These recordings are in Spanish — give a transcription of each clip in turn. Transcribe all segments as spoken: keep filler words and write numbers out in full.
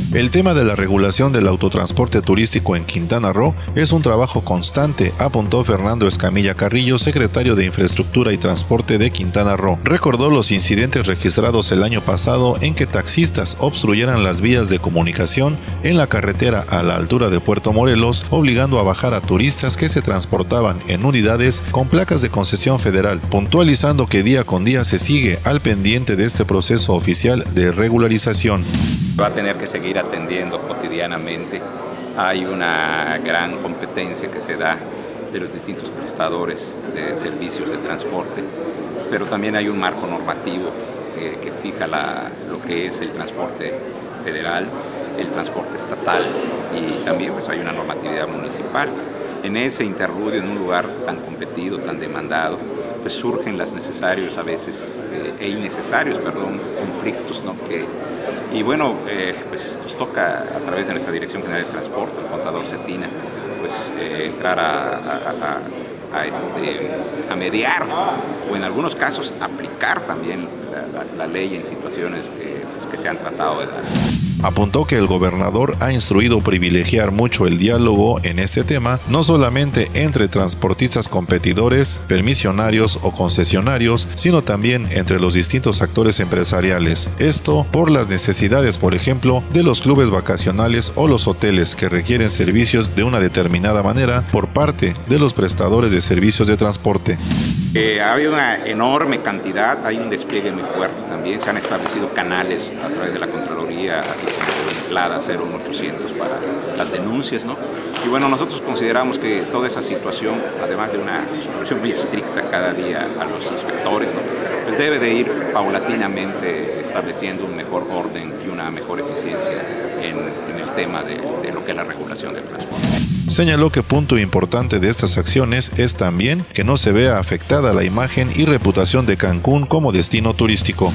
El tema de la regulación del autotransporte turístico en Quintana Roo es un trabajo constante, apuntó Fernando Escamilla Carrillo, secretario de Infraestructura y Transporte de Quintana Roo. Recordó los incidentes registrados el año pasado en que taxistas obstruyeran las vías de comunicación en la carretera a la altura de Puerto Morelos, obligando a bajar a turistas que se transportaban en unidades con placas de concesión federal, puntualizando que día con día se sigue al pendiente de este proceso oficial de regularización. Va a tener que seguir atendiendo cotidianamente. Hay una gran competencia que se da de los distintos prestadores de servicios de transporte, pero también hay un marco normativo que, que fija la, lo que es el transporte federal, el transporte estatal y también pues, hay una normatividad municipal. En ese interludio, en un lugar tan competido, tan demandado, pues surgen los necesarios a veces eh, e innecesarios, perdón, conflictos, ¿no? Que, y bueno, eh, pues nos toca a través de nuestra Dirección General de Transporte, el contador Cetina, pues eh, entrar a, a, a, a, este, a mediar o en algunos casos aplicar también la, la, la ley en situaciones que, pues, que se han tratado de dar. Apuntó que el gobernador ha instruido privilegiar mucho el diálogo en este tema, no solamente entre transportistas competidores, permisionarios o concesionarios, sino también entre los distintos actores empresariales. Esto por las necesidades, por ejemplo, de los clubes vacacionales o los hoteles que requieren servicios de una determinada manera por parte de los prestadores de servicios de transporte. Eh, ha habido una enorme cantidad, hay un despliegue muy fuerte también, se han establecido canales a través de la Contraloría, así como de LADA cero uno ochocientos para las denuncias, ¿no? Y bueno, nosotros consideramos que toda esa situación, además de una supervisión muy estricta cada día a los inspectores, ¿no? Pues debe de ir paulatinamente estableciendo un mejor orden y una mejor eficiencia en, en el tema de, de lo que es la regulación del transporte. Señaló que punto importante de estas acciones es también que no se vea afectada la imagen y reputación de Cancún como destino turístico.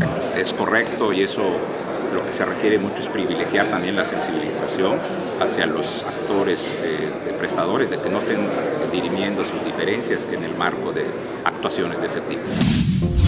Es correcto y eso lo que se requiere mucho es privilegiar también la sensibilización hacia los actores eh, de prestadores, de que no estén dirimiendo sus diferencias en el marco de actuaciones de ese tipo.